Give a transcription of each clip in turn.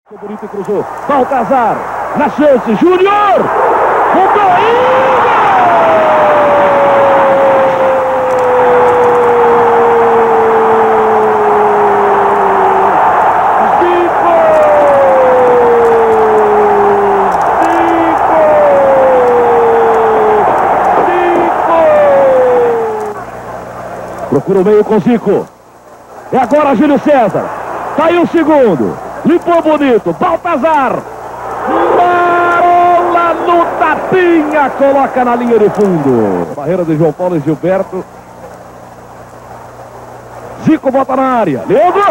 Bonito e cruzou. Baltazar, na chance, Júnior! Procura o meio com Zico. É agora Júlio César. Tá aí o segundo. Limpou bonito. Baltazar. Marola no tapinha. Coloca na linha de fundo. Barreira de João Paulo e Gilberto. Zico bota na área. Leandro.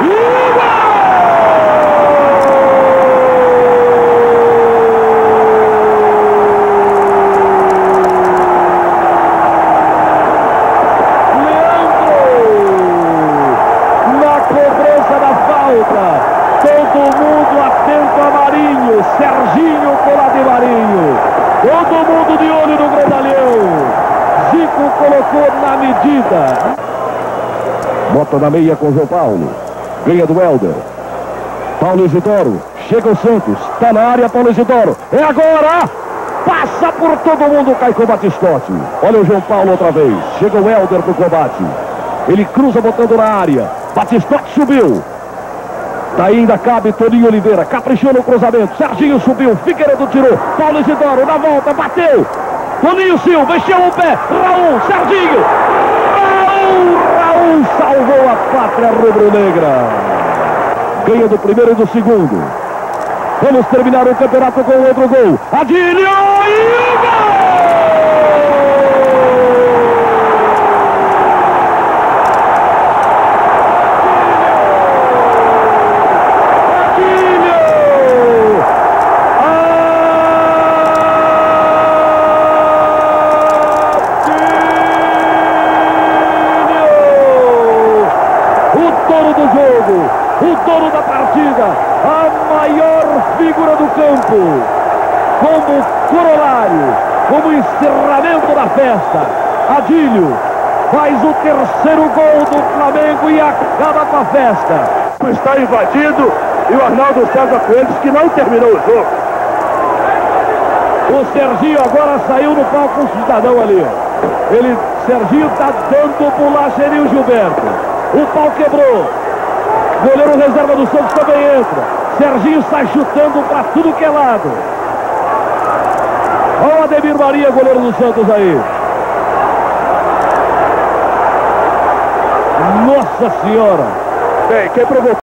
Todo mundo atento a Marinho, Serginho por lá de Marinho, todo mundo de olho no grandalhão. Zico colocou na medida. Bota na meia com João Paulo, ganha do Helder. Paulo Isidoro, chega o Santos, está na área Paulo Isidoro, é agora! Passa por todo mundo, cai com o Batistotti. Olha o João Paulo outra vez, chega o Helder pro combate. Ele cruza botando na área, Batistotti subiu. Daí ainda cabe Toninho Oliveira, caprichou no cruzamento, Serginho subiu, Figueiredo tirou, Paulo Isidoro na volta, bateu, Toninho Silva, mexeu o pé, Raul, Serginho, Raul salvou a pátria rubro-negra, ganha do primeiro e do segundo. Vamos terminar o campeonato com outro gol, Adílio e o gol! O dono da partida, a maior figura do campo, como corolário, como encerramento da festa, Adílio faz o terceiro gol do Flamengo e acaba com a festa. Está invadido e o Arnaldo César Coelho que não terminou o jogo. O Serginho agora saiu no palco com o cidadão ali. Serginho está dando bolacha ali o Gilberto. O pau quebrou. Goleiro reserva do Santos também entra. Serginho sai chutando para tudo que é lado. Olha o Ademir Maria, goleiro do Santos aí. Nossa Senhora. Bem, quem provocou